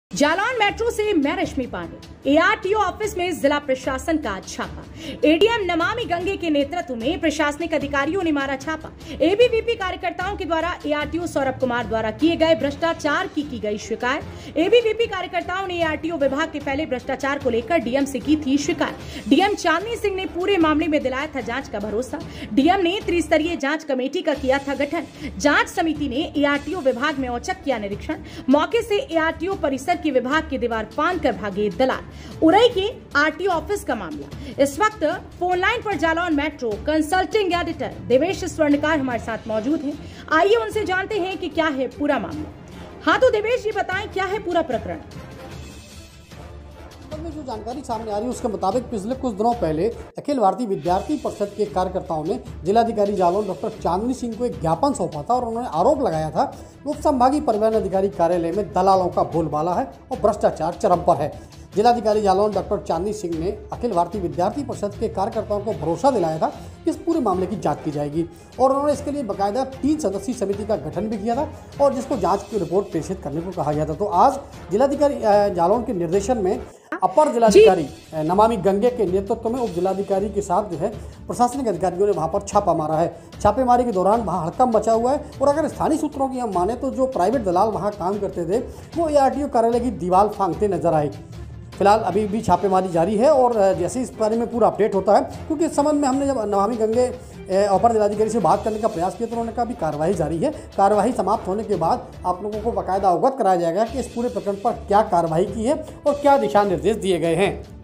Jalaun metro से मैं रश्मि Pandey. ARTO office में जिला प्रशासन का छापा। एडीएम नमामि गंगे के नेतृत्व में प्रशासनिक अधिकारियों ने मारा छापा। एबीवीपी कार्यकर्ताओं के द्वारा एआरटीओ सौरभ कुमार द्वारा किए गए भ्रष्टाचार की गई शिकायत। एबीवीपी कार्यकर्ताओं ने एआरटीओ विभाग के फैले भ्रष्टाचार को लेकर डीएम से की थी शिकायत। डीएम चांदनी सिंह ने पूरे मामले में दिलाया था जांच का भरोसा। डीएम ने त्रिस्तरीय जांच कमेटी का किया था गठन। जांच समिति ने एआरटीओ विभाग में औचक किया निरीक्षण। मौके से एआरटीओ परिसर की विभाग की दीवार फांद कर भागे दलाल। उरई के आरटीओ ऑफिस का मामला। इस वक्त फोन लाइन पर Jalaun metro consulting editor Devesh Swarnkar हमारे साथ मौजूद हैं। आइए उनसे जानते हैं कि क्या है पूरा मामला। हाँ तो देवेश जी बताएं, क्या है पूरा प्रकरण? में जो जानकारी सामने आ रही है उसके मुताबिक पिछले कुछ दिनों पहले अखिल भारतीय विद्यार्थी परिषद के कार्यकर्ताओं ने जिलाधिकारी जालौन डॉक्टर चांदनी सिंह को एक ज्ञापन सौंपा था और उन्होंने आरोप लगाया था कि उप संभागीय परिवहन अधिकारी कार्यालय में दलालों का बोलबाला है और भ्रष्टाचार चरम पर है। जिलाधिकारी जालौन डॉक्टर चांदनी सिंह ने अखिल भारतीय विद्यार्थी परिषद के कार्यकर्ताओं को भरोसा दिलाया था कि इस पूरे मामले की जांच की जाएगी और उन्होंने इसके लिए बाकायदा 3 सदस्यीय समिति का गठन भी किया था और जिसको जांच की रिपोर्ट प्रेषित करने को कहा गया था। तो आज जिलाधिकारी जालौन के निर्देशन में अपर जिलाधिकारी नमामि गंगे के नेतृत्व में उप जिलाधिकारी के साथ जो है प्रशासनिक अधिकारियों ने वहां पर छापा मारा है। छापेमारी के दौरान वहां हड़कंप मचा हुआ है और अगर स्थानीय सूत्रों की हम माने तो जो प्राइवेट दलाल वहां काम करते थे वो एआरटीओ कार्यालय की दीवार फांगते नजर आए। फिलहाल अभी भी छापेमारी जारी है और जैसे इस बारे में पूरा अपडेट होता है, क्योंकि इस संबंध में हमने जब नमामि गंगे अपर जिलाधिकारी से बात करने का प्रयास किया तो उन्होंने कहा अभी कार्रवाई जारी है। कार्रवाई समाप्त होने के बाद आप लोगों को बाकायदा अवगत कराया जाएगा कि इस पूरे प्रकरण पर क्या कार्रवाई की है और क्या दिशा निर्देश दिए गए हैं।